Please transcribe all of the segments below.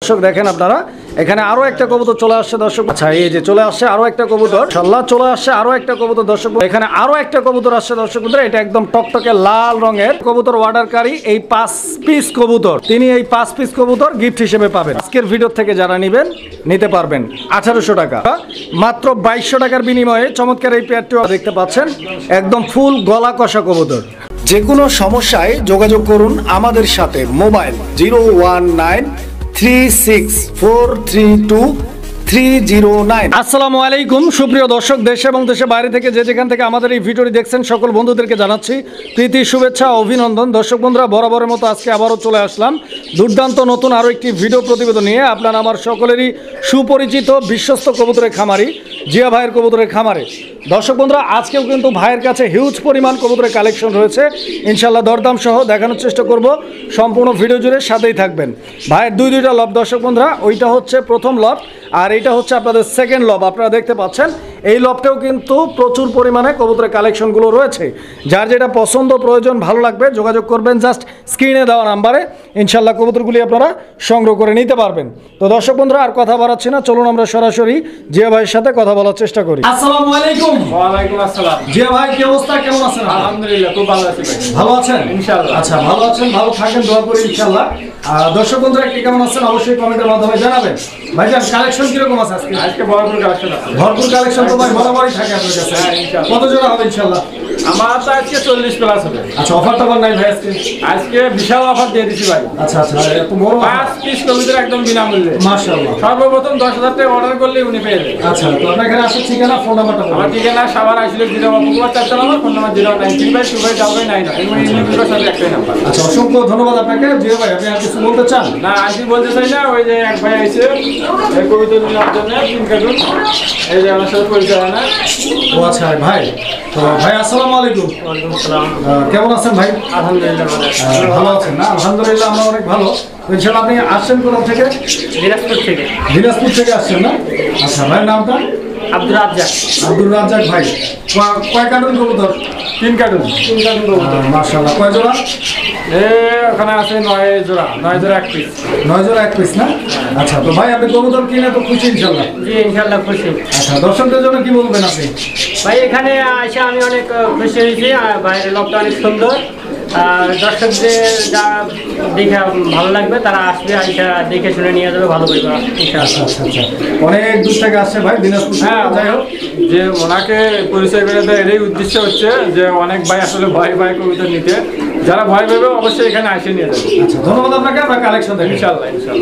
দর্শক দেখেন আপনারা এখানে আরো একটা কবুতর চলে আসছে দর্শক। আচ্ছা এই যে চলে আসছে আরো একটা কবুতর, ইনশাআল্লাহ চলে আসছে আরো একটা কবুতর দর্শক। এখানে আরো একটা কবুতর আসছে দর্শক বন্ধুরা, এটা একদম টকটকে লাল রঙের কবুতর। অর্ডারকারী এই 5 পিস কবুতর, তিনি এই 5 পিস কবুতর গিফট হিসেবে পাবেন। আজকের ভিডিও থেকে যারা নেবেন নিতে পারবেন 1800 টাকা, মাত্র 2200 টাকার বিনিময়ে চমৎকার এই পেয়ারটিও দেখতে পাচ্ছেন, একদম ফুল গলা কষা কবুতর। যে কোনো সমস্যায় যোগাযোগ করুন আমাদের সাথে। মোবাইল 01936432309। আসসালামু আলাইকুম সুপ্রিয় দর্শক, দেশ এবং দেশের বাইরে থেকে যে যেখান থেকে আমাদের এই ভিডিওটি দেখছেন সকল বন্ধুদেরকে জানাচ্ছি প্রীতি শুভেচ্ছা অভিনন্দন। দর্শক বন্ধুরা, বরাবরের মতো আজকে আবারও চলে আসলাম দুর্দান্ত নতুন আরও একটি ভিডিও প্রতিবেদন নিয়ে। আপনারা আমার সকলেরই সুপরিচিত বিশ্বস্ত কবুতরের খামারি জিয়া ভাইয়ের কবুতরের খামারে। দর্শক বন্ধুরা, আজকেও কিন্তু ভাইয়ের কাছে হিউজ পরিমাণ কবুতরের কালেকশন রয়েছে, ইনশাল্লাহ দরদাম সহ দেখানোর চেষ্টা করব। সম্পূর্ণ ভিডিও জুড়ে সাথেই থাকবেন। ভাইয়ের দুইটা লব দর্শক বন্ধুরা, ওইটা হচ্ছে প্রথম লব আর এইটা হচ্ছে আপনাদের সেকেন্ড লব। আপনারা দেখতে পাচ্ছেন এই লবটাও কিন্তু প্রচুর পরিমাণে কবুতরের কালেকশনগুলো রয়েছে। যার যেটা পছন্দ প্রয়োজন ভালো লাগবে যোগাযোগ করবেন জাস্ট স্ক্রিনে দেওয়া নাম্বারে, ইনশাল্লাহ কবুতরগুলি আপনারা সংগ্রহ করে নিতে পারবেন। তো দর্শক বন্ধুরা, আর কথা বাড়াচ্ছি না, চলুন আমরা সরাসরি জিয়া ভাইয়ের সাথে কথা বলার চেষ্টা করি। আসসালামু আলাইকুম। ওয়ালাইকুম আসসালাম। জিয়া ভাই কি অবস্থা, কেমন আছেন? আলহামদুলিল্লাহ খুব ভালো আছি ভাই। ভালো আছেন ইনশাআল্লাহ। আচ্ছা ভালো আছেন, ভালো থাকেন, দোয়া করি ইনশাআল্লাহ। দর্শক বন্ধুরা কি কেমন আছেন অবশ্যই কমেন্টের মাধ্যমে জানাবেন। ভাইজান কালেকশন কিরকম আছে আজকে? আজকে ভরপুর কালেকশন আছে। ভরপুর কালেকশন তো ভাই বরাবরই থাকে আপনার কাছে। কত জোড়া হবে ইনশাআল্লাহ? আমার তো আজকে 40 প্লাস হবে। আচ্ছা অফার টফার নাই ভাই আজকে? আজকে বিশাল অফার দিয়ে দিছি ভাই। আচ্ছা আচ্ছা এত বড় 5 পিস কবুতর একদম বিনামূল্যে। মাশাআল্লাহ। সর্বপ্রথম 10,000 টাকা অর্ডার করলে উনি পেয়ে যাবেন। আচ্ছা তো আপনার এখানে আসার ঠিকানা ফোন নাম্বারটা বলুন। আমার ঠিকানা সাভার আইসিলে 0 নাম্বার, ফোন নাম্বার 0935229 এমন ইউনিভার্স আছে একটাই নাম্বার। আচ্ছা অসংখ্য ধন্যবাদ আপনাকে জিয়া ভাই। আপনি আর কিছু বলতে চান? না আমি বলতে চাই না, ওই যে এক ভাই আইছে এই কবুতর নেওয়ার জন্য 3 কার্টুন, এই যে আমার সাথে পরিচয় না। ও আচ্ছা ভাই। তো ভাই আসসালামু আলাইকুম। ওয়ালাইকুম আসসালাম। কেমন আছেন ভাই? আলহামদুলিল্লাহ ভালো আছেন না? আলহামদুলিল্লাহ আমরা অনেক ভালো। ইনশাআল্লাহ আপনি আসছেন কোথা থেকে? দিনাজপুর থেকে। দিনাজপুর থেকে আসছেন না? আচ্ছা ভাইয়ের নামটা? আব্দুর রাজ্জাক। আব্দুর রাজ্জাক ভাই। কয় কার্টুন কবুতর? 3 কার্টুন। 3 কার্টুন কবুতর। মাশাআল্লাহ। কয় জোড়া? ওখানে আছে 9 জোড়া। 9 জোড়া 1 পিস। 9 জোড়া 1 পিস না? আচ্ছা তো ভাই আপনি কবুতর কিনে তো খুশি ইনশাআল্লাহ? জি ইনশাআল্লাহ খুশি। আচ্ছা দর্শকদের জন্য কি বলবেন আপনি? ভাই এখানে এসে আমি অনেক খুশি হয়েছি। বাইরের লোকটা অনেক সুন্দর। আর দর্শকদের যা দেখে ভালো লাগবে তারা আসবে, আইসা দেখে শুনে নিয়ে যাবে ভালো করে ইনশাআল্লাহ। আচ্ছা আচ্ছা অনেক দূর থেকে আসছে ভাই দিনাজপুর থেকে। হ্যাঁ যাই হোক, যে ওনাকে পরিচয় করে দেয় এরই উদ্দেশ্য হচ্ছে যে অনেক ভাই আসলে ভয় কবিতা নিতে, যারা ভয় পাবে অবশ্যই এখানে আসে নিয়ে যাবে। আচ্ছা ধন্যবাদ আপনাকে। আমরা কালেকশন দেখি ইনশাআল্লাহ ইনশাআল্লাহ।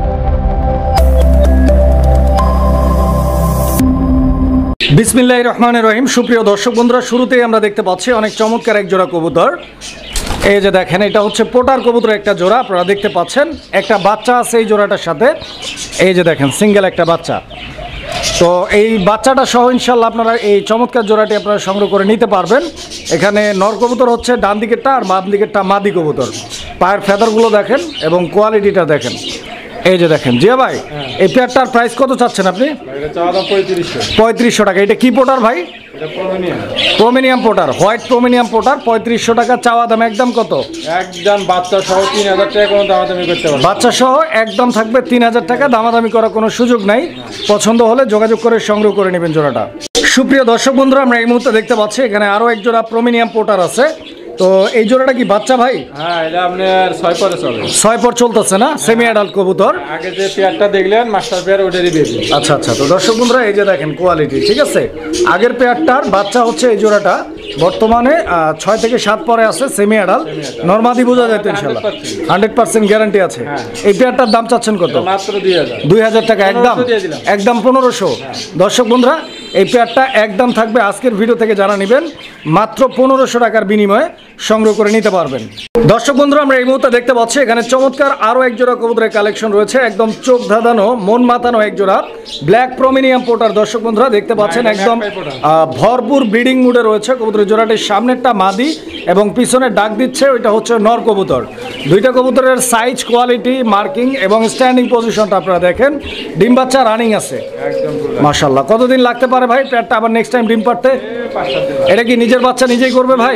বিসমিল্লাহির রহমানির রহিম। সুপ্রিয় দর্শক বন্ধুরা, শুরুতেই আমরা দেখতে পাচ্ছি অনেক চমৎকার এক জোড়া কবুতর। এই যে দেখেন এটা হচ্ছে পোটার কবুতর একটা জোড়া, আপনারা দেখতে পাচ্ছেন একটা বাচ্চা আছে এই জোড়াটার সাথে। এই যে দেখেন সিঙ্গেল একটা বাচ্চা। তো এই বাচ্চাটা সহ ইনশাল্লাহ আপনারা এই চমৎকার জোড়াটি আপনারা সংগ্রহ করে নিতে পারবেন। এখানে নর কবুতর হচ্ছে ডান দিকেরটা আর বাম দিকেরটা মাদি কবুতর। পায়ের ফেদারগুলো দেখেন এবং কোয়ালিটিটা দেখেন। এই যে দেখেন জিয়া ভাই, এই পেয়ারটার প্রাইস কত চাচ্ছেন আপনি? এটা চাওয়া দাম 3500। 3500 টাকা। এটা কি পোটার ভাই? এটা প্রোমিনিয়াম। প্রোমিনিয়াম পোটার, হোয়াইট প্রোমিনিয়াম পোটার। 3500 টাকা চাওয়া দাম। একদম কত? একদম বাচ্চা সহ 3000 টাকা কোনো দামাদামি করতে পারবেন। বাচ্চা সহ একদম থাকবে 3000 টাকা, দামাদামি করার কোনো সুযোগ নাই। পছন্দ হলে যোগাযোগ করে সংগ্রহ করে নেবেন জোড়াটা। সুপ্রিয় দর্শক বন্ধুরা, আমরা এই মুহূর্তে দেখতে পাচ্ছি এখানে আরও এক জোড়া প্রোমিনিয়াম পোটার আছে। তো এই জোড়াটা কি বাচ্চা ভাই? হ্যাঁ এটা আপনার 6 পরে চলে। 6 পর চলতেছে না? সেমি অ্যাডাল্ট কবুতর। আগে যে পেয়ারটা দেখলেন মাস্টার পেয়ার, ওটারই বেবি। আচ্ছা আচ্ছা। তো দর্শক বন্ধুরা এই যে দেখেন কোয়ালিটি ঠিক আছে। আগের পেয়ারটার বাচ্চা হচ্ছে এই জোড়াটা, বর্তমানে 6 থেকে 7 পরে আছে, সেমি অ্যাডাল্ট। নরমাদি বোঝা যায় তো ইনশাআল্লাহ? 100% গ্যারান্টি আছে। এই পেয়ারটার দাম চাচ্ছেন কত? মাত্র 2000। 2000 টাকা একদম? একদম 1500। দর্শক বন্ধুরা এই পেয়ারটা একদম থাকবে আজকের ভিডিও থেকে যারা নেবেন মাত্র 1500 টাকার বিনিময়ে সংগ্রহ করে নিতে পারবেন। দর্শক বন্ধুরা, আমরা এই মুহূর্তে দেখতে পাচ্ছি এখানে চমৎকার আরও এক জোড়া কবুতরের কালেকশন রয়েছে। একদম চোখ ধাঁধানো মন মাতানো এক জোড়া ব্ল্যাক প্রোমিনিয়াম পোটার। দর্শক বন্ধুরা দেখতে পাচ্ছেন একদম ভরপুর ব্রিডিং মুডে রয়েছে কবুতরের জোড়াটির। সামনেরটা মাদি এবং পিছনে ডাক দিচ্ছে ওইটা হচ্ছে নর কবুতর। দুইটা কবুতরের সাইজ, কোয়ালিটি, মার্কিং এবং স্ট্যান্ডিং পজিশনটা আপনারা দেখেন। ডিম বাচ্চা রানিং আছে মাশাআল্লাহ। কতদিন লাগতে পারে ভাই পেয়ারটা আবার নেক্সট টাইম ডিম পাড়তে? এটা কি নিজের বাচ্চা নিজেই করবে ভাই?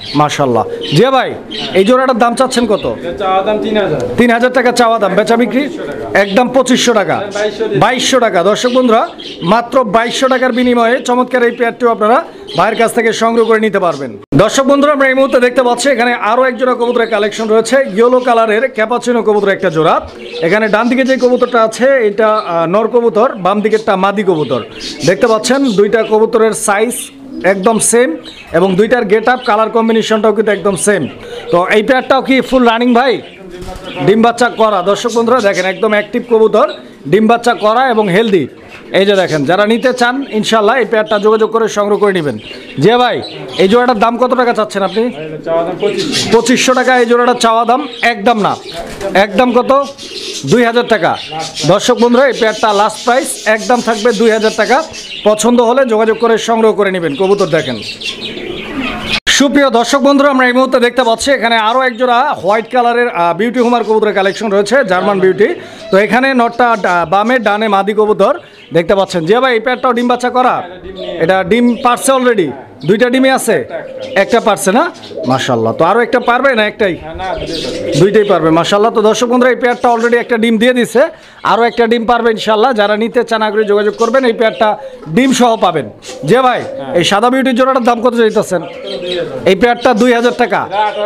মাশাল্লাহ। জিয়া ভাই, এই জোড়াটার দাম চাচ্ছেন কত? চাওয়া দাম 3000। 3000 টাকা চাওয়া দাম, বেচা বিক্রি একদম 2500 টাকা। 2200 টাকা। দর্শক বন্ধুরা, মাত্র 2200 টাকার বিনিময়ে চমৎকার এই পেয়ারটিও আপনারা ভাইয়ের কাছ থেকে সংগ্রহ করে নিতে পারবেন। দর্শক বন্ধুরা, আমরা এই মুহূর্তে দেখতে পাচ্ছি এখানে আরো এক জোড়া কবুতরের কালেকশন রয়েছে। ইয়েলো কালারের ক্যাপাচিনো কবুতর একটা জোড়া। এখানে ডান দিকে যে কবুতরটা আছে এটা নর কবুতর, বাম দিকেরটা মাদি কবুতর। দেখতে পাচ্ছেন দুইটা কবুতরের সাইজ একদম সেম এবং দুইটার গেট আপ কালার কম্বিনেশনটাও কিন্তু একদম সেম। তো এই পেয়ারটাও কি ফুল রানিং ভাই? ডিম বাচ্চা করা। দর্শক বন্ধুরা দেখেন, একদম অ্যাক্টিভ কবুতর, ডিম বাচ্চা করা এবং হেলদি। এই যে দেখেন, যারা নিতে চান ইনশাল্লাহ এই পেয়ারটা যোগাযোগ করে সংগ্রহ করে নেবেন। যে ভাই, এই জোড়াটার দাম কত টাকা চাচ্ছেন আপনি? চাওয়া দাম 2500। 2500 টাকা এই জোড়াটা চাওয়া দাম। একদম না, একদম কত? 2000 টাকা। দর্শক বন্ধুরা, এই পেয়ারটা লাস্ট প্রাইস একদম থাকবে 2000 টাকা। পছন্দ হলে যোগাযোগ করে সংগ্রহ করে নেবেন। কবুতর দেখেন। সুপ্রিয় দর্শক বন্ধুরা, আমরা এই মুহূর্তে দেখতে পাচ্ছি এখানে আরও এক জোড়া হোয়াইট কালারের বিউটি হোমার কবুতরের কালেকশন রয়েছে, জার্মান বিউটি। তো এখানে নটটা বামে, ডানে মাদি কবুতর দেখতে পাচ্ছেন। যে ভাই, এই পেয়ারটাও ডিম বাচ্চা করা? এটা ডিম পারছে অলরেডি? দুইটা ডিমে আছে, একটা পারছে না? মাশাল্লাহ। তো আরও একটা পারবে না একটাই? দুইটাই পারবে, মাশাল্লাহ। তো দর্শক বন্ধুরা, এই পেয়ারটা অলরেডি একটা ডিম দিয়ে দিছে, আরও একটা ডিম পারবে ইনশাল্লাহ। যারা নিতে চান আগ্রহী যোগাযোগ করবেন, এই পেয়ারটা ডিম সহ পাবেন। যে ভাই, এই সাদা বিউটির জোড়াটার দাম কত চাইতেছেন? এই পেয়ারটা 2000 টাকা,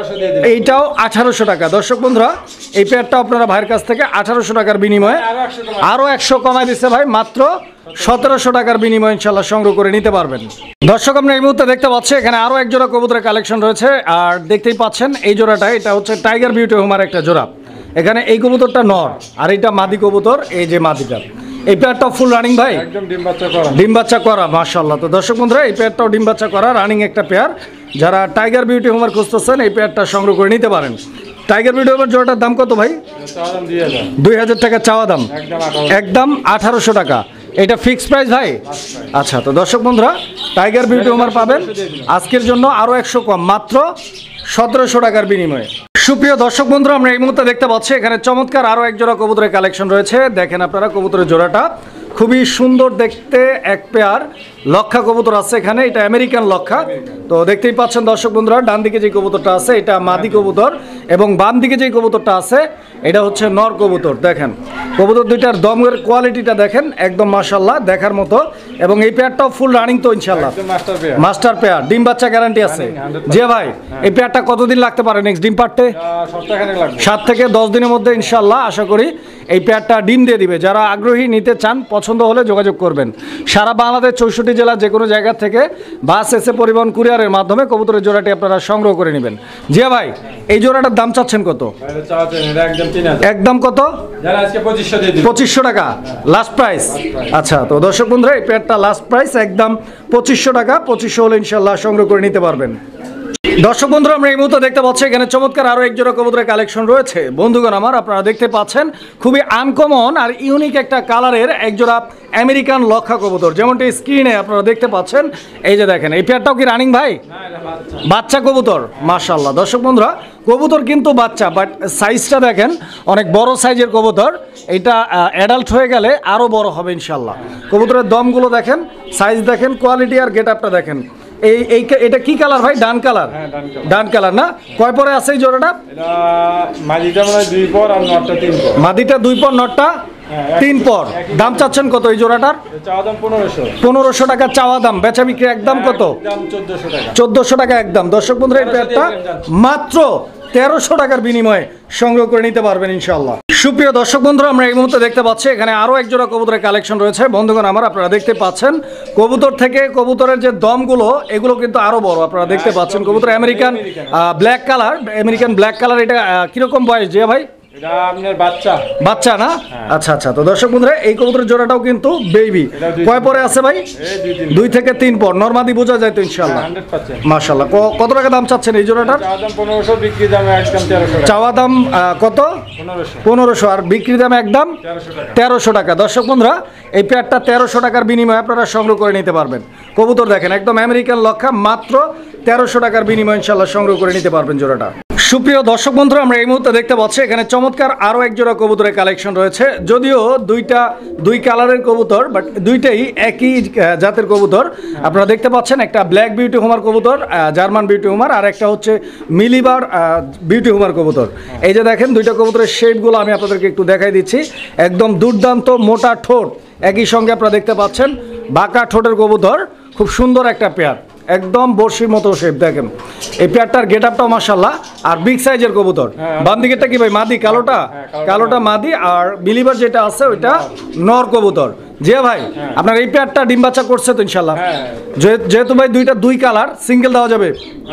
এইটাও 1800 টাকা। দর্শক বন্ধুরা, এই পেয়ারটা আপনারা ভাইয়ের কাছ থেকে 1800 টাকার বিনিময়ে আরও 100 কমায় দিচ্ছে ভাই, মাত্র 1700 টাকার বিনিময়ে ইনশাল্লাহ সংগ্রহ করে নিতে পারবেন। দর্শক, আমরা এই মুহূর্তে দেখতে পাচ্ছি এখানে আরও এক জোড়া কবুতরের কালেকশন রয়েছে। আর দেখতেই পাচ্ছেন এই জোড়াটা, এটা হচ্ছে টাইগার বিউটি হোমার একটা জোড়া। এখানে এই কবুতরটা নর আর এইটা মাদি কবুতর। এই যে মাদিটা, এই পেয়ারটা ফুল রানিং ভাই? একদম ডিম বাচ্চা করা। ডিম বাচ্চা করা, মাশাআল্লাহ। তো দর্শক বন্ধুরা, এই পেয়ারটাও ডিম বাচ্চা করা রানিং একটা পেয়ার। যারা টাইগার বিউটি হোমার খুঁজতেছেন, এই পেয়ারটা সংগ্রহ করে নিতে পারেন। টাইগার বিউটি হোমার জোড়াটার দাম কত ভাই? চাওয়া দাম 2000। 2000 টাকা চাওয়া দাম, একদম 1800। একদম 1800 টাকা। এটা ফিক্স প্রাইস ভাই? আচ্ছা। তো দর্শক বন্ধুরা, টাইগার বিউটি হোমার পাবেন আজকের জন্য আরও 100 কম, মাত্র 1700 টাকার বিনিময়ে। সুপ্রিয় দর্শক বন্ধুরা, আমরা এই মুহূর্তে দেখতে পাচ্ছি এখানে চমৎকার আরও এক জোড়া কবুতরের কালেকশন রয়েছে। দেখেন আপনারা কবুতরের জোড়াটা খুবই সুন্দর দেখতে, এক পেয়ার লক্ষা কবুতর আছে এখানে। এটা আমেরিকান লক্ষা। তো দেখতেই পাচ্ছেন দর্শক বন্ধুরা, ডান দিকে যে কবুতরটা আছে এটা মাদি কবুতর এবং বাম দিকে যে কবুতরটা আছে এটা হচ্ছে নর কবুতর। দেখেন কবুতর দুইটার দমের কোয়ালিটিটা দেখেন, একদম মাশাআল্লাহ দেখার মতো। এবং এই পেয়ারটাও ফুল রানিং তো ইনশাআল্লাহ? Master pair. মাস্টার পেয়ার, ডিম বাচ্চা গ্যারান্টি আছে? যে ভাই, এই পেয়ারটা কতদিন লাগতে পারে নেক্সট ডিম পাড়তে? সপ্তাহখানেক লাগবে। 7 থেকে 10 দিনের মধ্যে ইনশাআল্লাহ আশা করি এই পেয়ারটা ডিম দিয়ে দিবে। যারা আগ্রহী নিতে চান, পছন্দ হলে যোগাযোগ করবেন। সারা বাংলাদেশ 64 জেলা যে কোনো জায়গা থেকে বাস, এসে পরিবহন, কুরিয়ারের মাধ্যমে কবুতরের জোড়াটি আপনারা সংগ্রহ করে নেবেন। জিয়া ভাই, এই জোড়াটার দাম চাচ্ছেন কত? একদম 3000। একদম কত? যারা আজকে 2500 দিয়ে দিবে। 2500 টাকা লাস্ট প্রাইস। আচ্ছা। তো দর্শক বন্ধুরা, এই পেয়ারটা লাস্ট প্রাইস একদম 2500 টাকা। 2500 হলে ইনশাল্লাহ সংগ্রহ করে নিতে পারবেন। দর্শক বন্ধুরা, আমরা এই মুহূর্তে দেখতে পাচ্ছি এখানে চমৎকার আরও এক জোড়া কবুতরের কালেকশন রয়েছে। বন্ধুগণ আমার, আপনারা দেখতে পাচ্ছেন খুবই আনকমন আর ইউনিক একটা কালারের এক জোড়া আমেরিকান লক্ষা কবুতর, যেমনটি স্ক্রিনে আপনারা দেখতে পাচ্ছেন। এই যে দেখেন, এই পেয়ারটাও কি রানিং ভাই? বাচ্চা কবুতর, মাশাআল্লাহ। দর্শক বন্ধুরা, কবুতর কিন্তু বাচ্চা, বাট সাইজটা দেখেন অনেক বড় সাইজের কবুতর। এটা অ্যাডাল্ট হয়ে গেলে আরও বড় হবে ইনশাল্লাহ। কবুতরের দমগুলো দেখেন, সাইজ দেখেন, কোয়ালিটি আর গেট আপটা দেখেন। এটা কি কালার ভাই? ডান কালার? ডান কালার না? কয় পরে আছে এই জোড়াটা? মাদিটা মানে 2 পর আর নটটা 3 পর। মাদিটা 2 পর, নটটা 3 পর। দাম চাচ্ছেন কত এই জোড়াটার? চাওয়া দাম 1500। 1500 টাকা চাওয়া দাম, বেচা বিক্রি একদম কত? দাম 1400 টাকা। 1400 টাকা একদম। দর্শক বন্ধুরা, এই পেয়ারটা মাত্র 1300 টাকার বিনিময়ে সংগ্রহ করে নিতে পারবেন ইনশাআল্লাহ। সুপ্রিয় দর্শক বন্ধুরা, আমরা এই মুহূর্তে দেখতে পাচ্ছি এখানে আরও এক জোড়া কবুতরের কালেকশন রয়েছে। বন্ধুগণ আমার, আপনারা দেখতে পাচ্ছেন কবুতর থেকে কবুতরের যে দমগুলো, এগুলো কিন্তু আরও বড়। আপনারা দেখতে পাচ্ছেন কবুতর American black colour, American black colour. এটা কিরকম বয়স যে ভাই? এটা আপনার বাচ্চা। বাচ্চা না? আচ্ছা আচ্ছা। তো দর্শক বন্ধুরা, এই কবুতরের জোড়াটাও কিন্তু বেবি। কয় পরে আছে ভাই? 2 থেকে 3 পর। নরমাদি বোঝা যায় তো ইনশাআল্লাহ? 100%। মাশাআল্লাহ। কত টাকা দাম চাচ্ছেন এই জোড়াটার? চাওয়া দাম 1500, বিক্রি দাম একদম 1300 টাকা। চাওয়া দাম কত? 1500 আর বিক্রি দাম একদম 1300 টাকা। দর্শক বন্ধুরা, এই পেয়ারটা 1300 টাকার বিনিময়ে আপনারা সংগ্রহ করে নিতে পারবেন। কবুতর দেখেন, একদম আমেরিকান লক্ষা, মাত্র 1300 টাকার বিনিময়ে ইনশাআল্লাহ সংগ্রহ করে নিতে পারবেন জোড়াটা। সুপ্রিয় দর্শক বন্ধুরা, আমরা এই মুহূর্তে দেখতে পাচ্ছি এখানে চমৎকার আরও এক জোড়া কবুতরের কালেকশন রয়েছে। যদিও দুই কালারের কবুতর, বাট দুইটাই একই জাতের কবুতর। আপনারা দেখতে পাচ্ছেন একটা ব্ল্যাক বিউটি হোমার কবুতর, জার্মান বিউটি হোমার, আর একটা হচ্ছে মিলিবার বিউটি হোমার কবুতর। এই যে দেখেন দুইটা কবুতরের শেপগুলো আমি আপনাদেরকে একটু দেখাই দিচ্ছি। একদম দুর্দান্ত মোটা ঠোঁট, একই সঙ্গে আপনারা দেখতে পাচ্ছেন বাঁকা ঠোঁটের কবুতর, খুব সুন্দর একটা পেয়ার, একদম বর্ষির মতো শেপ। দেখেন এই পেয়ারটার গেট আপটাও মাশাআল্লাহ, আর বিগ সাইজের কবুতর। বাম দিকেরটা কি ভাই মাদি? কালোটা মাদি, আর বিলিভার যেটা আছে ওইটা নর কবুতর। জি ভাই, আপনার এই পেয়ারটা ডিম বাচ্চা করছে তো ইনশাল্লাহ? যেহেতু ভাই দুই কালার, সিঙ্গেল দেওয়া যাবে?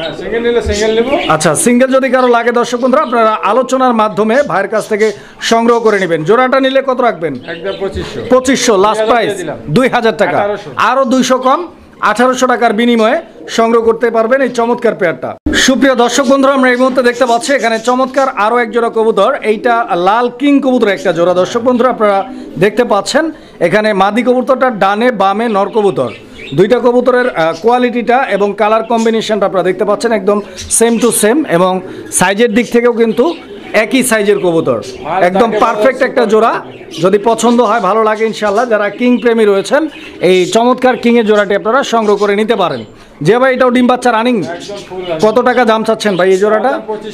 আচ্ছা, সিঙ্গেল যদি কারো লাগে দর্শক বন্ধুরা, আপনারা আলোচনার মাধ্যমে ভাইয়ের কাছ থেকে সংগ্রহ করে নেবেন। জোড়াটা নিলে কত রাখবেন? 2500 লাস্ট প্রাইস, 2000 টাকা, আরো 200 কম, 1800 টাকার বিনিময়ে সংগ্রহ করতে পারবেন এই চমৎকার পেয়ারটা। সুপ্রিয় দর্শক বন্ধুরা, আমরা এই মুহূর্তে দেখতে পাচ্ছি এখানে চমৎকার আরও এক জোড়া কবুতর। এইটা লাল কিং কবুতর একটা জোড়া। দর্শক বন্ধুরা, আপনারা দেখতে পাচ্ছেন এখানে মাদি কবুতরটার ডানে বামে নর কবুতর। দুইটা কবুতরের কোয়ালিটিটা এবং কালার কম্বিনেশনটা আপনারা দেখতে পাচ্ছেন একদম সেম টু সেম, এবং সাইজের দিক থেকেও কিন্তু একই সাইজের কবুতর, একদম পারফেক্ট একটা জোড়া। যদি পছন্দ হয়, ভালো লাগে ইনশাল্লাহ, যারা কিং প্রেমী রয়েছেন এই চমৎকার কিংয়ের জোড়াটি আপনারা সংগ্রহ করে নিতে পারেন। যে ভাই এটাও ডিম বাচ্চা রানিং, কত টাকা দাম চাচ্ছেন ভাই এই জোড়াটা?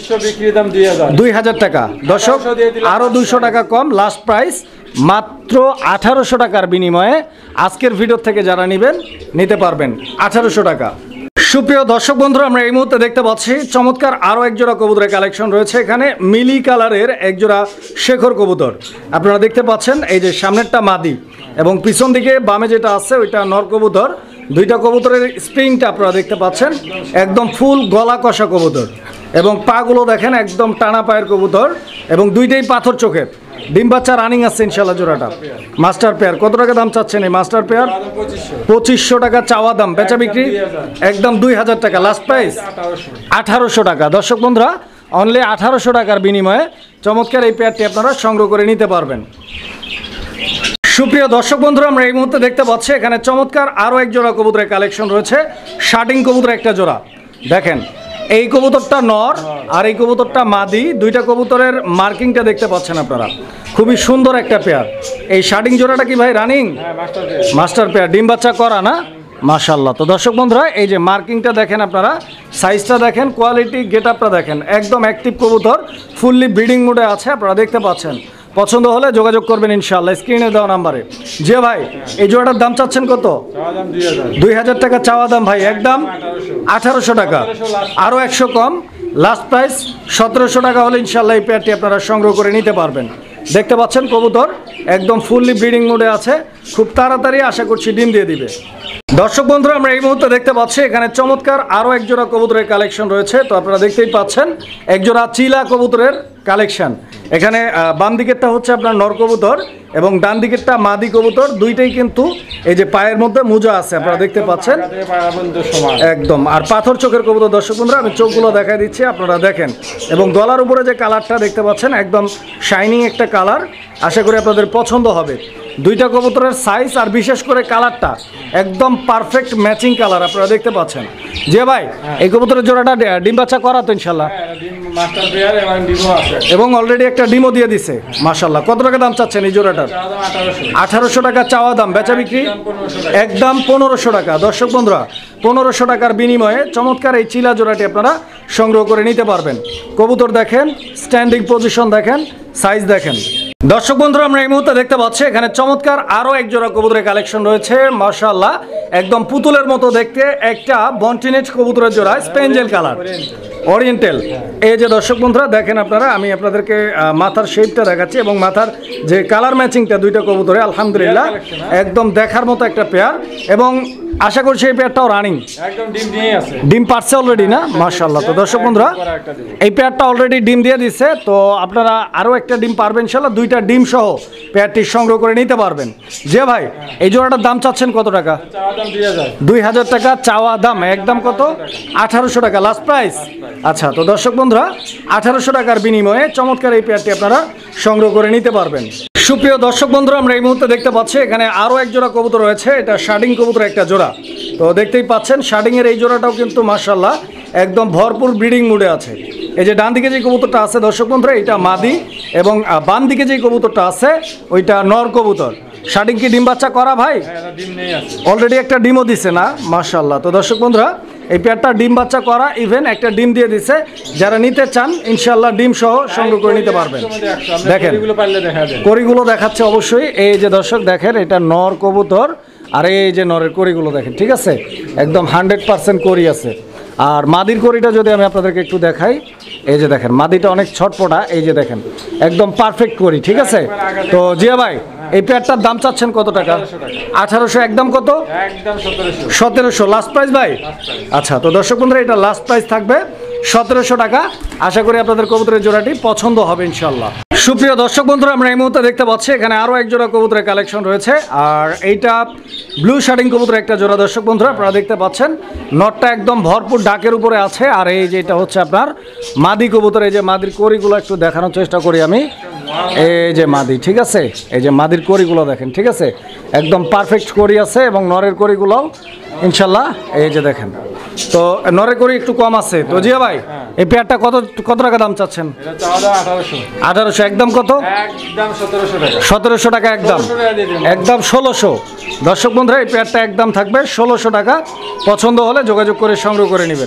2000 টাকা। দর্শক আরও 200 টাকা কম, লাস্ট প্রাইস মাত্র 1800 টাকার বিনিময়ে আজকের ভিডিও থেকে যারা নেবেন নিতে পারবেন 1800 টাকা। সুপ্রিয় দর্শক বন্ধুরা, আমরা এই মুহূর্তে দেখতে পাচ্ছি চমৎকার আরও এক জোড়া কবুতরের কালেকশন রয়েছে। এখানে মিলি কালারের এক জোড়া শেখর কবুতর আপনারা দেখতে পাচ্ছেন। এই যে সামনেরটা মাদি এবং পিছন দিকে বামে যেটা আছে ওইটা নর কবুতর। দুইটা কবুতরের স্প্রিংটা আপনারা দেখতে পাচ্ছেন একদম ফুল গলা কষা কবুতর, এবং পাগুলো দেখেন একদম টানা পায়ের কবুতর, এবং দুইটাই পাথর চোখের। ডিম বাচ্চা রানিং আছে ইনশাল্লাহ জোড়াটা। মাস্টার পেয়ার, কত টাকা দাম চাচ্ছেন এই মাস্টার পেয়ার? 2500 টাকা চাওয়া দাম, বেচা বিক্রি একদম 2000 টাকা, লাস্ট প্রাইস 1800 টাকা। দর্শক বন্ধুরা, অনলি 1800 টাকার বিনিময়ে চমৎকার এই পেয়ারটি আপনারা সংগ্রহ করে নিতে পারবেন। সুপ্রিয় দর্শক বন্ধুরা, আমরা এই মুহূর্তে দেখতে পাচ্ছি এখানে চমৎকার আরও এক জোড়া কবুতরের কালেকশন রয়েছে। শার্টিং কবুতর একটা জোড়া। দেখেন এই কবুতরটা নর আর এই কবুতরটা মাদি। দুইটা কবুতরের মার্কিংটা দেখতে পাচ্ছেন আপনারা, খুবই সুন্দর একটা পেয়ার। এই শার্টিং জোড়াটা কি ভাই রানিং? মাস্টার পেয়ার, ডিম বাচ্চা করা না? মাশাআল্লাহ। তো দর্শক বন্ধুরা, এই যে মার্কিংটা দেখেন আপনারা, সাইজটা দেখেন, কোয়ালিটি, গেট আপটা দেখেন, একদম অ্যাক্টিভ কবুতর, ফুললি ব্রিডিং মোডে আছে আপনারা দেখতে পাচ্ছেন। পছন্দ হলে যোগাযোগ করবেন ইনশাআল্লাহ স্ক্রিনে দেওয়া নাম্বারে। যে ভাই এই জোড়াটার দাম চাচ্ছেন কত? 2000 টাকা চাওয়া দাম ভাই, একদম 1800 টাকা, আরও 100 কম, লাস্ট প্রাইস 1700 টাকা হলে ইনশাআল্লাহ এই পেয়ারটি আপনারা সংগ্রহ করে নিতে পারবেন। দেখতে পাচ্ছেন কবুতর একদম ফুললি ব্রিডিং মোডে আছে, খুব তাড়াতাড়ি আশা করছি ডিম দিয়ে দিবে। দর্শক বন্ধুরা, আমরা এই মুহূর্তে দেখতে পাচ্ছি এখানে চমৎকার আরও এক জোড়া কবুতরের কালেকশন রয়েছে। তো আপনারা দেখতেই পাচ্ছেন এক জোড়া চিলা কবুতরের কালেকশন। এখানে বাম দিকেরটা হচ্ছে আপনার নর কবুতর এবং ডান দিকেরটা মাদি কবুতর। দুইটাই কিন্তু এই যে পায়ের মধ্যে মোজা আছে আপনারা দেখতে পাচ্ছেন একদম, আর পাথর চোখের কবুতর। দর্শক বন্ধুরা, আমি চোখগুলো দেখাই দিচ্ছি আপনারা দেখেন, এবং গলার উপরে যে কালারটা দেখতে পাচ্ছেন একদম শাইনিং একটা কালার, আশা করি আপনাদের পছন্দ হবে। দুইটা কবুতরের সাইজ আর বিশেষ করে কালারটা একদম পারফেক্ট ম্যাচিং কালার আপনারা দেখতে পাচ্ছেন। যে ভাই এই কবুতরের জোড়াটা ডিম বাচ্চা করা তো ইনশাল্লাহ, এবং অলরেডি একটা ডিমও দিয়ে দিছে মাশাআল্লাহ। কত টাকা দাম চাচ্ছেন এই জোড়াটার? 1800 টাকা চাওয়া দাম, বেচা বিক্রি একদম 1500 টাকা। দর্শক বন্ধুরা, 1500 টাকার বিনিময়ে চমৎকার এই চিলা জোড়াটি আপনারা সংগ্রহ করে নিতে পারবেন। কবুতর দেখেন, স্ট্যান্ডিং পজিশন দেখেন, সাইজ দেখেন। দর্শক বন্ধুরা, আমরা এই মুহূর্তে দেখতে পাচ্ছি এখানে চমৎকার আরও এক জোড়া কবুতরের কালেকশন রয়েছে মাশাআল্লাহ, একদম পুতুলের মতো দেখতে একটা বন্টিনেজ কবুতরের জোড়া, স্পেঞ্জেল কালার, ওরিয়েন্টাল। এই যে দর্শক বন্ধুরা দেখেন আপনারা, আমি আপনাদেরকে মাথার শেপটা দেখাচ্ছি এবং মাথার যে কালার ম্যাচিংটা দুইটা কবুতরে আলহামদুলিল্লাহ একদম দেখার মতো একটা পেয়ার, এবং আশা করছি এই পেয়ারটাও রানিং, একদম ডিম পারছে অলরেডি না? মাশাআল্লাহ। তো দর্শক বন্ধুরা, এই পেয়ারটা অলরেডি ডিম দিয়ে দিচ্ছে, তো আপনারা আরও একটা ডিম পারবেন ইনশাআল্লাহ, দুইটা ডিম সহ পেয়ারটি সংগ্রহ করে নিতে পারবেন। যে ভাই এই জোড়াটার দাম চাচ্ছেন কত টাকা? 2000 টাকা চাওয়া দাম, একদম কত? 1800 টাকা, লাস্ট প্রাইস। আচ্ছা, তো দর্শক বন্ধুরা, 1800 টাকার বিনিময়ে চমৎকার এই পেয়ারটি আপনারা সংগ্রহ করে নিতে পারবেন। সুপ্রিয় দর্শক বন্ধুরা, আমরা এই মুহূর্তে দেখতে পাচ্ছি এখানে আরও এক জোড়া কবুতর রয়েছে। এটা শার্টিং কবুতর একটা জোড়া। তো দেখতেই পাচ্ছেন শার্টিংয়ের এই জোড়াটাও কিন্তু মাশাআল্লাহ একদম ভরপুর ব্রিডিং মুডে আছে। এই যে ডান দিকে যে কবুতরটা আছে দর্শক বন্ধুরা, এটা মাদি, এবং বাম দিকে যে কবুতরটা আছে ওইটা নর কবুতর। শাডিং কি ডিম বাচ্চা করা ভাই? ডিম নেই আছে, অলরেডি একটা ডিমও দিছে না, মাশাআল্লাহ। তো দর্শক বন্ধুরা, এই পেয়ারটা ডিম বাচ্চা করা, ইভেন একটা ডিম দিয়ে দিছে। যারা নিতে চান ইনশাআল্লাহ ডিম সহ সংগ্রহ করে নিতে পারবেন। দেখেন এগুলো পারলে দেখা যায়। কড়িগুলো দেখাচ্ছে অবশ্যই। এই যে দর্শক দেখেন, এটা নর কবুতর, আর এই যে নরের কড়িগুলো দেখেন, ঠিক আছে, একদম 100% কড়ি আছে। আর মাদির কড়িটা যদি আমি আপনাদেরকে একটু দেখাই, এই যে দেখেন মাদিটা অনেক ছটপটা, এই যে দেখেন একদম পারফেক্ট করি, ঠিক আছে। তো জিয়া ভাই, এই পেয়ারটার দাম চাচ্ছেন কত টাকা? 1800। একদম কত? একদম 1700। 1700 লাস্ট প্রাইস ভাই? আচ্ছা, তো দর্শক বন্ধুরা, এটা লাস্ট প্রাইস থাকবে 1700 টাকা। আশা করি আপনাদের কবুতরের জোড়াটি পছন্দ হবে ইনশাল্লাহ। সুপ্রিয় দর্শক বন্ধুরা, আমরা এই মুহূর্তে দেখতে পাচ্ছি এখানে আরও এক জোড়া কবুতরের কালেকশন রয়েছে। আর এইটা ব্লু শার্টিং কবুতরের একটা জোড়া দর্শক বন্ধুরা, আপনারা দেখতে পাচ্ছেন নটটা একদম ভরপুর ডাকের উপরে আছে। আর এই যে এটা হচ্ছে আপনার মাদি কবুতর। এই যে মাদির কড়িগুলো একটু দেখানোর চেষ্টা করি আমি। এই যে মাদি, ঠিক আছে, এই যে মাদির কড়িগুলো দেখেন, ঠিক আছে, একদম পারফেক্ট কড়ি আছে। এবং নরের কড়িগুলোও ইনশাল্লাহ এই যে দেখেন। তো নরের কড়ি একটু কম আছে। তো জিয়া ভাই, এই পেয়ারটা কত টাকা দাম চাচ্ছেন? এটা চাওয়া দাম 1800। 1800। একদম কত? একদম 1700 টাকা। 1700 টাকা একদম, 1700 টাকা দিয়ে দিন। একদম 1600। দর্শক বন্ধুরা, এই পেয়ারটা একদম থাকবে 1600 টাকা। পছন্দ হলে যোগাযোগ করে সংগ্রহ করে নেবেন।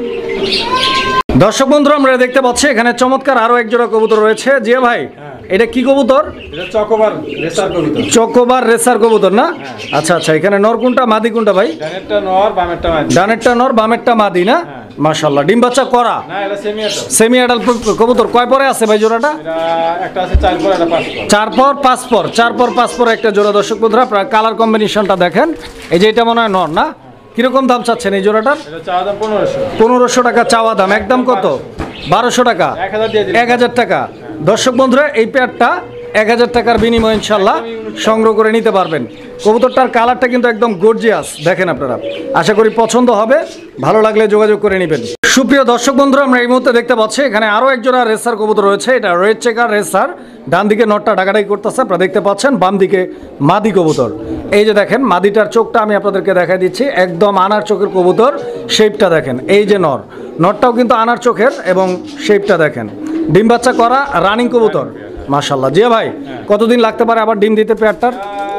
দর্শক বন্ধুরা, আমরা দেখতে পাচ্ছি এখানে চমৎকার আরো এক জোড়া কবুতর রয়েছে। জিয়া ভাই, এটা কি কবুতর? এটা চকোবার রেসার কবুতর। চকোবার রেসার কবুতর না? আচ্ছা আচ্ছা, এখানে নর কোনটা মাদি কোনটা ভাই? ডানেরটা নর, বামেরটা মাদি। ডানেরটা নর, বামেরটা মাদি না? মাশাআল্লাহ। ডিম বাচ্চা করা? না, এটা সেমি অ্যাডাল্ট। সেমি অ্যাডাল্ট কবুতর। কয় পরে আছে ভাই জোড়াটা? এটা একটা আছে 4 পর, একটা 5 পর। 4 পর 5 পর, 4 পর 5 পর একটা জোড়া দর্শক বন্ধুরা। আপনারা কালার কম্বিনেশনটা দেখেন। এই যে এটা মনে হয় নর না? কিরকম দাম চাচ্ছেন এই জোড়াটার? এটা চাওয়া দাম 1500। 1500 টাকা চাওয়া দাম। একদম কত? 1200 টাকা। 1000 দিয়ে দিন। 1000 টাকা। দর্শক বন্ধুরা, এই পেয়ারটা 1000 টাকার বিনিময়ে ইনশাল্লাহ সংগ্রহ করে নিতে পারবেন। কবুতরটার কালারটা কিন্তু একদম গর্জিয়াস, দেখেন আপনারা। আশা করি পছন্দ হবে, ভালো লাগলে যোগাযোগ করে নেবেন। সুপ্রিয় দর্শক বন্ধুরা, আমরা এই মুহূর্তে দেখতে পাচ্ছি এখানে আরও এক জোড়া রেসার কবুতর রয়েছে। এটা রেড চেকার রেসার। ডান দিকে নটটা ডাকাডাকি করতেছে, আপনারা দেখতে পাচ্ছেন। বাম দিকে মাদি কবুতর। এই যে দেখেন মাদিটার চোখটা আমি আপনাদেরকে দেখাই দিচ্ছি, একদম আনার চোখের কবুতর। শেপটা দেখেন। এই যে নটটাও কিন্তু আনার চোখের, এবং শেপটা দেখেন। ডিম বাচ্চা করা রানিং কবুতর, মাশাআল্লাহ। জিয়া ভাই, কতদিন লাগতে পারে আবার ডিম দিতে পেয়ারটার?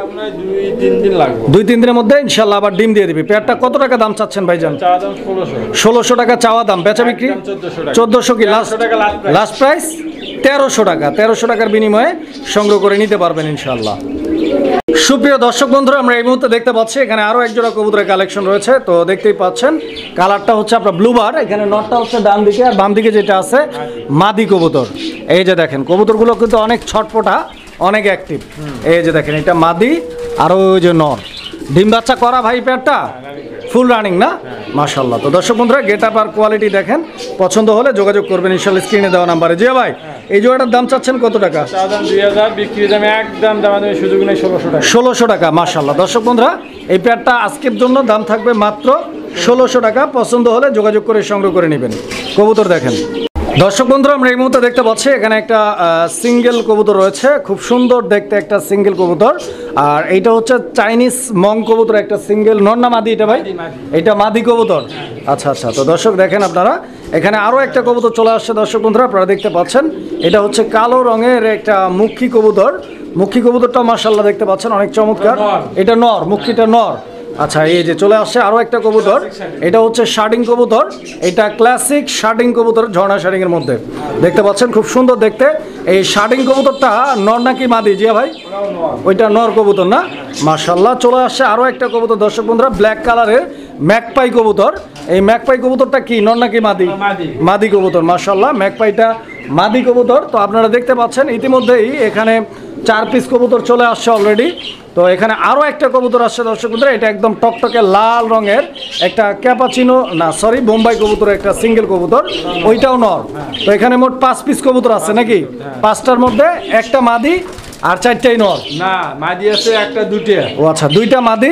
2-3 দিন লাগবে। 2-3 দিনের মধ্যে ইনশাল্লাহ আবার ডিম দিয়ে দিবি। পেয়ারটা কত টাকা দাম চাচ্ছেন ভাইজান? চাওয়া দাম 1600। 1600 টাকা চাওয়া দাম। বেচা বিক্রি? একদম 1400 টাকা। 1400 কি লাস্ট? 1300 টাকা লাস্ট প্রাইস 1300 টাকা। 1300 টাকার বিনিময়ে সংগ্রহ করে নিতে পারবেন ইনশাল্লাহ। সুপ্রিয় দর্শক বন্ধুরা, আমরা এই মুহূর্তে দেখতে পাচ্ছি এখানে আরো এক জোড়া কবুতরের কালেকশন রয়েছে। তো দেখতেই পাচ্ছেন কালারটা হচ্ছে আপনার ব্লুবার। এখানে নটটা হচ্ছে ডান দিকে, আর বাম দিকে যেটা আছে মাদি কবুতর। এই যে দেখেন কবুতরগুলো কিন্তু অনেক ছটপটা, অনেক অ্যাক্টিভ। এই যে দেখেন এটা মাদি, আর ওই যে নর। ডিম বাচ্চা করা ভাই পেয়ারটা? ফুল রানিং না? মাশাআল্লাহ। তো দর্শক বন্ধুরা, গেট আপ আর কোয়ালিটি দেখেন। পছন্দ হলে যোগাযোগ করবেন ইনশাআল্লাহ স্ক্রিনে দেওয়া নাম্বারে। জিয়া ভাই, এই জোড়াটার দাম চাচ্ছেন কত টাকা? চাওয়া দাম 2000, বিক্রি দাম একদম দামাদামি সুযোগ নেই, 1600 টাকা। 1600 টাকা। মাশাআল্লাহ। দর্শক বন্ধুরা, এই পেয়ারটা আজকের জন্য দাম থাকবে মাত্র 1600 টাকা। পছন্দ হলে যোগাযোগ করে সংগ্রহ করে নেবেন। কবুতর দেখেন। দর্শক বন্ধুরা, আমরা এই মুহূর্তে দেখতে পাচ্ছি এখানে একটা সিঙ্গেল কবুতর রয়েছে। খুব সুন্দর দেখতে একটা সিঙ্গেল কবুতর। আর এইটা হচ্ছে চাইনিজ মং কবুতর, একটা সিঙ্গেল। নর না মাদি এটা ভাই? এটা মাদি কবুতর। আচ্ছা আচ্ছা। তো দর্শক দেখেন আপনারা, এখানে আরও একটা কবুতর চলে আসছে দর্শক বন্ধুরা, আপনারা দেখতে পাচ্ছেন। এটা হচ্ছে কালো রঙের একটা মুখী কবুতর। মুখী কবুতরটা মাশাআল্লাহ দেখতে পাচ্ছেন, অনেক চমৎকার। এটা নর, মুখীটা নর। আচ্ছা, এই যে চলে আসছে আরও একটা কবুতর। এটা হচ্ছে শার্টিং কবুতর। এটা ক্লাসিক শার্টিং কবুতর, ঝর্ণা শার্টিং এর মধ্যে দেখতে পাচ্ছেন, খুব সুন্দর দেখতে। এই শার্টিং কবুতরটা নর নাকি মাদি জিয়া ভাই? ওইটা নর কবুতর না? মাশাআল্লাহ। চলে আসছে আরও একটা কবুতর দর্শক বন্ধুরা, ব্ল্যাক কালারের ম্যাকপাই কবুতর। এই ম্যাকপাই কবুতরটা কি নর নাকি মাদি? মাদি কবুতর। মাশাআল্লাহ, ম্যাকপাইটা মাদি কবুতর। তো আপনারা দেখতে পাচ্ছেন ইতিমধ্যেই এখানে 4 পিস কবুতর চলে আসছে অলরেডি। তো এখানে আরও একটা কবুতর আসছে দর্শক বন্ধুরা। এটা একদম টকটকে লাল রঙের একটা ক্যাপাচিনো, না সরি, বোম্বাই কবুতর, একটা সিঙ্গেল কবুতর, ওইটাও নর। তো এখানে মোট 5 পিস কবুতর আছে নাকি? 5টার মধ্যে একটা মাদি আর 4টাই নর। না, মাদি আছে একটা, দুইটা। ও আচ্ছা, 2টা মাদি,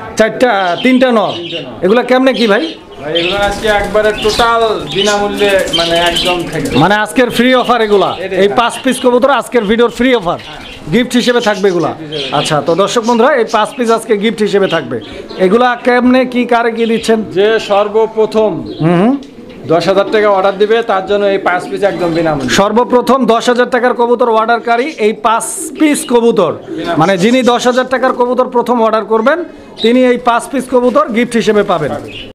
3টা নর। এগুলা কেমনে কি ভাই? ভাই এগুলো আজকে একবারে টোটাল বিনামূল্যে, মানে একদম থেকে, মানে আজকের ফ্রি অফার এগুলা। এই 5 পিস কবুতর আজকের ভিডিওর ফ্রি অফার, গিফট হিসেবে থাকবে এগুলা। আচ্ছা, তো দর্শক বন্ধুরা, এই 5 পিস আজকে গিফট হিসেবে থাকবে। এগুলা কেমনে কি, কারে কি দিচ্ছেন? যে সর্বপ্রথম 10,000 টাকা অর্ডার দিবে, তার জন্য এই 5 পিস একদম বিনামূল্যে। সর্বপ্রথম 10,000 টাকার কবুতর অর্ডারকারী এই 5 পিস কবুতর, মানে যিনি 10,000 টাকার কবুতর প্রথম অর্ডার করবেন তিনি এই 5 পিস কবুতর গিফট হিসেবে পাবেন।